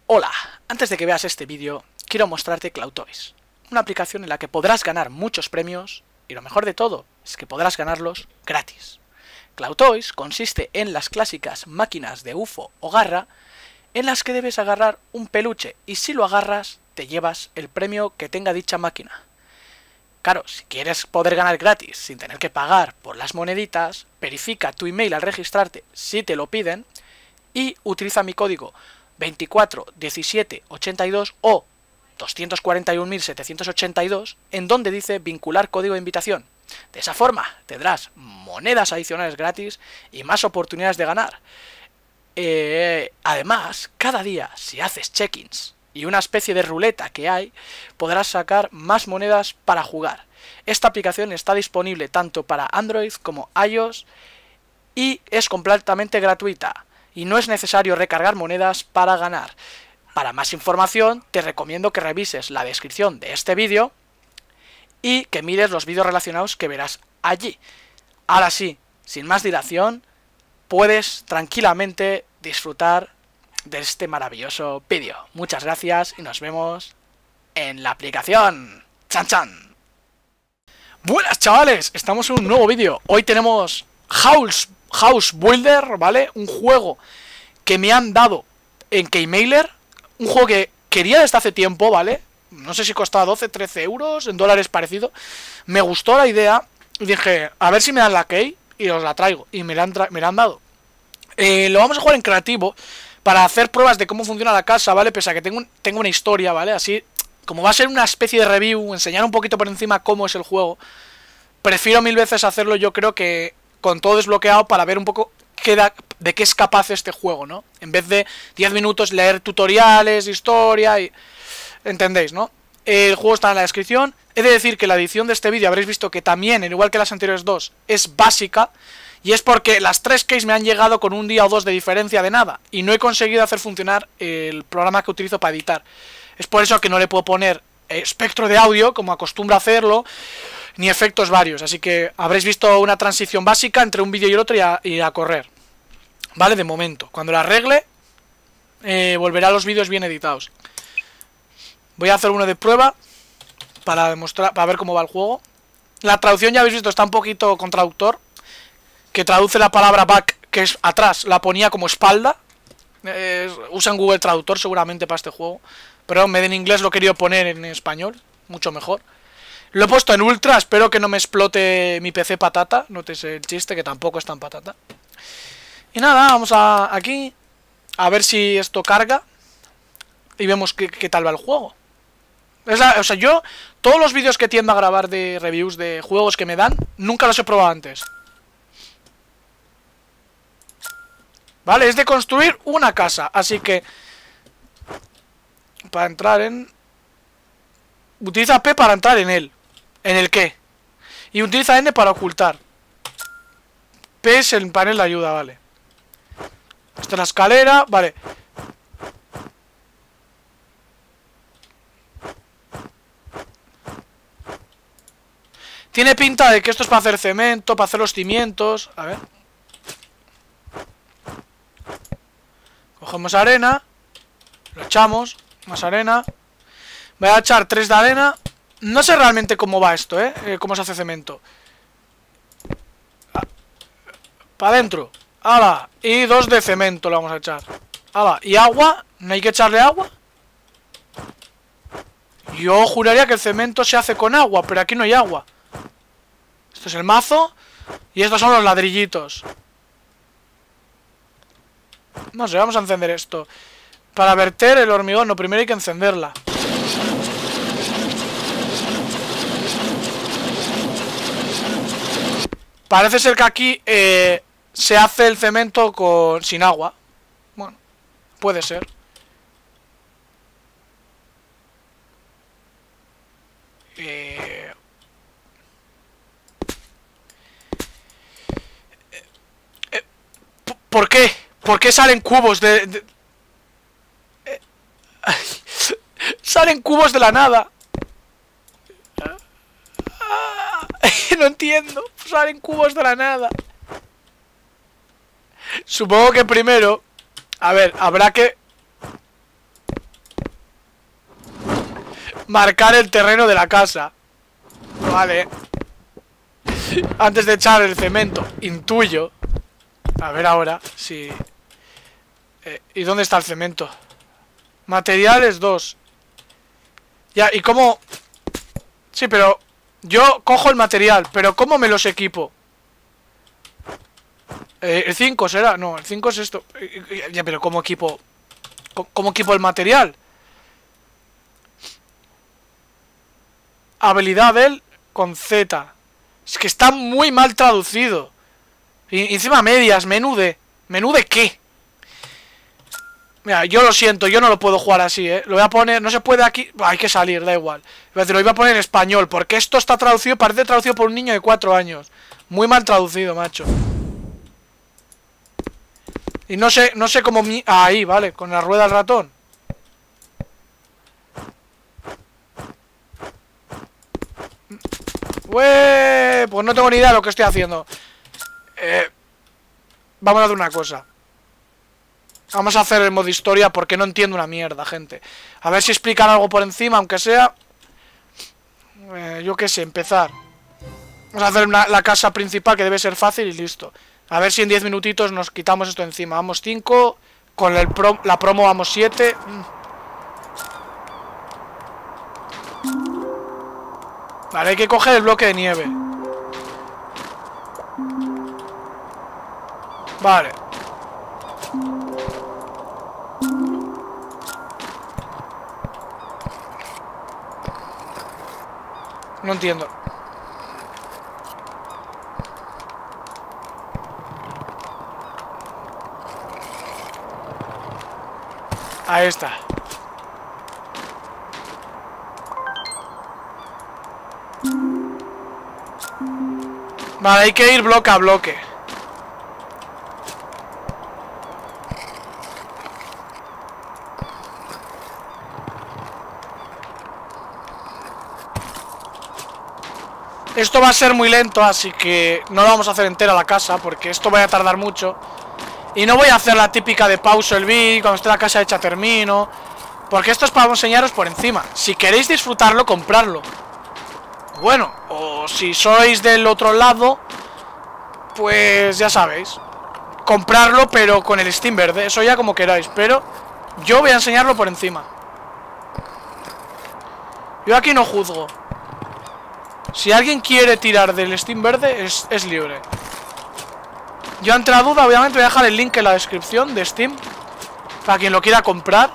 Hola, antes de que veas este vídeo, quiero mostrarte CloudToys, una aplicación en la que podrás ganar muchos premios y lo mejor de todo es que podrás ganarlos gratis. CloudToys consiste en las clásicas máquinas de UFO o garra en las que debes agarrar un peluche y si lo agarras te llevas el premio que tenga dicha máquina. Claro, si quieres poder ganar gratis sin tener que pagar por las moneditas, verifica tu email al registrarte si te lo piden y utiliza mi código 241782 o 241.782 en donde dice vincular código de invitación. De esa forma tendrás monedas adicionales gratis y más oportunidades de ganar. Además, cada día si haces check-ins y una especie de ruleta que hay, podrás sacar más monedas para jugar. Esta aplicación está disponible tanto para Android como iOS y es completamente gratuita. Y no es necesario recargar monedas para ganar. Para más información te recomiendo que revises la descripción de este vídeo y que mires los vídeos relacionados que verás allí. Ahora sí, sin más dilación, puedes tranquilamente disfrutar de este maravilloso vídeo. Muchas gracias y nos vemos en la aplicación. ¡Chan, chan! Buenas chavales, estamos en un nuevo vídeo. Hoy tenemos House Builder, ¿vale? Un juego que me han dado en Keymailer. Un juego que quería desde hace tiempo, ¿vale? No sé si costaba 12, 13 euros, en dólares parecido. Me gustó la idea y dije, a ver si me dan la key y os la traigo. Y me la han dado. Lo vamos a jugar en creativo para hacer pruebas de cómo funciona la casa, ¿vale? Pese a que tengo una historia, ¿vale? Así, como va a ser una especie de review, enseñar un poquito por encima cómo es el juego, prefiero mil veces hacerlo yo creo que con todo desbloqueado para ver un poco de qué es capaz este juego, ¿no? En vez de 10 minutos leer tutoriales, historia y... ¿Entendéis, no? El juego está en la descripción. He de decir que la edición de este vídeo habréis visto que también, al igual que las anteriores dos, es básica. Y es porque las 3 keys me han llegado con un día o dos de diferencia de nada. Y no he conseguido hacer funcionar el programa que utilizo para editar. Es por eso que no le puedo poner espectro de audio, como acostumbro a hacerlo, ni efectos varios. Así que habréis visto una transición básica entre un vídeo y el otro y a correr. Vale, de momento. Cuando la arregle, volveré a los vídeos bien editados. Voy a hacer uno de prueba para demostrar, para ver cómo va el juego. La traducción ya habéis visto, está un poquito con traductor, que traduce la palabra back, que es atrás, la ponía como espalda. Usan Google Traductor seguramente para este juego, pero en inglés lo he querido poner en español, mucho mejor. Lo he puesto en ultra, espero que no me explote mi PC patata. Notes el chiste, que tampoco es tan patata. Y nada, vamos aquí a ver si esto carga y vemos qué tal va el juego. O sea, yo, todos los vídeos que tiendo a grabar de reviews de juegos que me dan, nunca los he probado antes. Vale, es de construir una casa, así que para entrar en... Utiliza P para entrar en él. ¿En el qué? Y utiliza N para ocultar. P es el panel de ayuda, vale. Esta es la escalera, vale. Tiene pinta de que esto es para hacer cemento, para hacer los cimientos. A ver. Cogemos arena. Lo echamos. Más arena. Voy a echar 3 de arena. No sé realmente cómo va esto, cómo se hace cemento. Para adentro. ¡Hala! Y 2 de cemento le vamos a echar. ¡Hala! ¿Y agua? ¿No hay que echarle agua? Yo juraría que el cemento se hace con agua, pero aquí no hay agua. Esto es el mazo. Y estos son los ladrillitos. No sé, vamos a encender esto. Para verter el hormigón, no, primero hay que encenderla. Parece ser que aquí se hace el cemento sin agua. Bueno, puede ser. ¿Por qué? ¿Por qué salen cubos salen cubos de la nada? No entiendo. Salen cubos de la nada. Supongo que primero... A ver, habrá que... marcar el terreno de la casa. Vale. Antes de echar el cemento. Intuyo. A ver ahora si... ¿y dónde está el cemento? Materiales 2. Ya, ¿y cómo? Sí, pero... yo cojo el material, pero ¿cómo me los equipo? ¿El 5 será? No, el 5 es esto. Ya, pero ¿cómo equipo? ¿Cómo equipo el material? Habilidad del con Z. Es que está muy mal traducido. Y encima medias, menú de... ¿Menú de qué? Mira, yo lo siento, yo no lo puedo jugar así, Lo voy a poner... No se puede aquí... Hay que salir, da igual. Lo iba a poner en español, porque esto está traducido... Parece traducido por un niño de 4 años. Muy mal traducido, macho. Y no sé cómo... Ahí, vale, con la rueda del ratón. Pues no tengo ni idea de lo que estoy haciendo. Vamos a hacer una cosa. Vamos a hacer el modo historia porque no entiendo una mierda, gente. A ver si explican algo por encima, aunque sea... yo qué sé, empezar. Vamos a hacer la casa principal, que debe ser fácil, y listo. A ver si en 10 minutitos nos quitamos esto encima. Vamos 5. Con la promo vamos 7. Vale, hay que coger el bloque de nieve. Vale. No entiendo. Ahí está. Vale, hay que ir bloque a bloque. Esto va a ser muy lento, así que no lo vamos a hacer entera la casa, porque esto va a tardar mucho. Y no voy a hacer la típica de pausa el vídeo, cuando esté la casa hecha termino. Porque esto es para enseñaros por encima. Si queréis disfrutarlo, comprarlo. Bueno, o si sois del otro lado, pues ya sabéis. Comprarlo, pero con el Steam verde. Eso ya como queráis, pero yo voy a enseñarlo por encima. Yo aquí no juzgo. Si alguien quiere tirar del Steam verde, es libre. Yo ante la duda, obviamente voy a dejar el link en la descripción de Steam, para quien lo quiera comprar.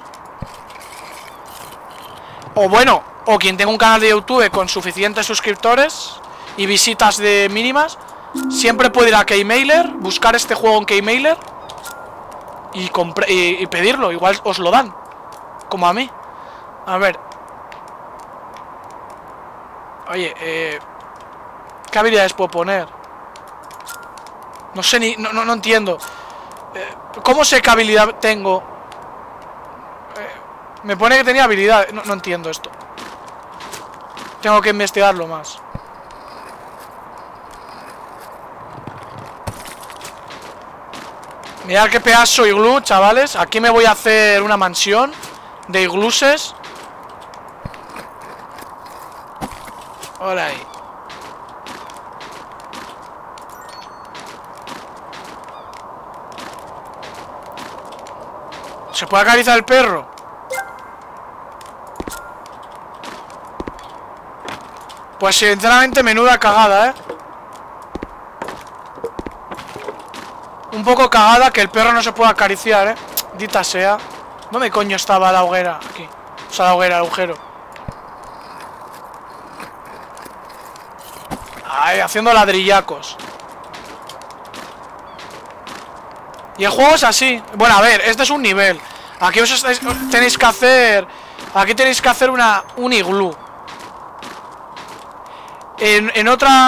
O bueno, o quien tenga un canal de YouTube con suficientes suscriptores y visitas de mínimas, siempre puede ir a Keymailer, buscar este juego en Keymailer y pedirlo. Igual os lo dan, como a mí. A ver. Oye, ¿qué habilidades puedo poner? No sé ni... No entiendo. ¿Cómo sé qué habilidad tengo? Me pone que tenía habilidad. No entiendo esto. Tengo que investigarlo más. Mirad qué pedazo iglú, chavales. Aquí me voy a hacer una mansión de igluses. Hola ahí. ¿Se puede acariciar el perro? Pues sinceramente menuda cagada, Un poco cagada que el perro no se pueda acariciar, Dita sea. ¿Dónde coño estaba la hoguera? Aquí. O sea, la hoguera, el agujero. Ahí, haciendo ladrillacos. Y el juego es así. Bueno, a ver, este es un nivel. Aquí tenéis que hacer... Aquí tenéis que hacer un iglú. En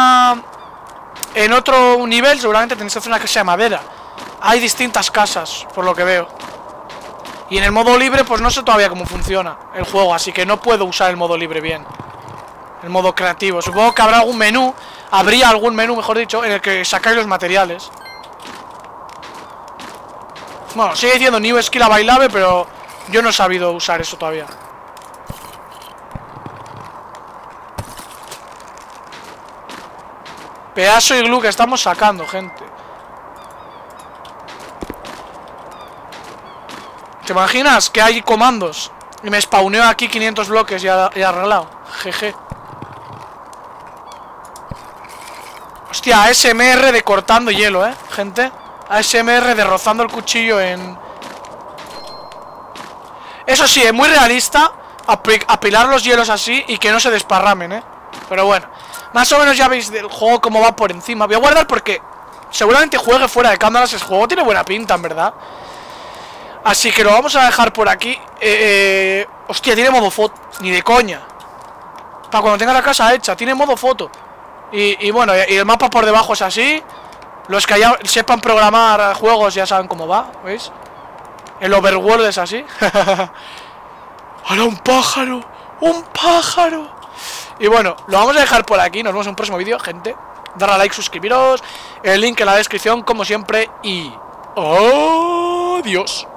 otro nivel seguramente tenéis que hacer una casa de madera. Hay distintas casas, por lo que veo. Y en el modo libre pues no sé todavía cómo funciona el juego, así que no puedo usar el modo libre bien. El modo creativo. Supongo que habrá algún menú. Habría algún menú, mejor dicho, en el que sacáis los materiales. Bueno, sigue diciendo New Skill Available, pero yo no he sabido usar eso todavía. Pedazo de iglú que estamos sacando, gente. ¿Te imaginas que hay comandos? Y me spawneo aquí 500 bloques y arreglado. Jeje. Hostia, ASMR de cortando hielo, gente. ASMR de rozando el cuchillo en... Eso sí, es muy realista apilar los hielos así y que no se desparramen, Pero bueno, más o menos ya veis del juego cómo va por encima. Voy a guardar porque seguramente juegue fuera de cámaras. El juego tiene buena pinta, en verdad. Así que lo vamos a dejar por aquí. Hostia, tiene modo foto. Ni de coña. Para cuando tenga la casa hecha, tiene modo foto. Y bueno, y el mapa por debajo es así. Los que ya sepan programar juegos ya saben cómo va, ¿veis? El overworld es así. ¡Hala, un pájaro! ¡Un pájaro! Y bueno, lo vamos a dejar por aquí. Nos vemos en un próximo vídeo, gente. Darle a like, suscribiros. El link en la descripción, como siempre. Y... ¡adiós!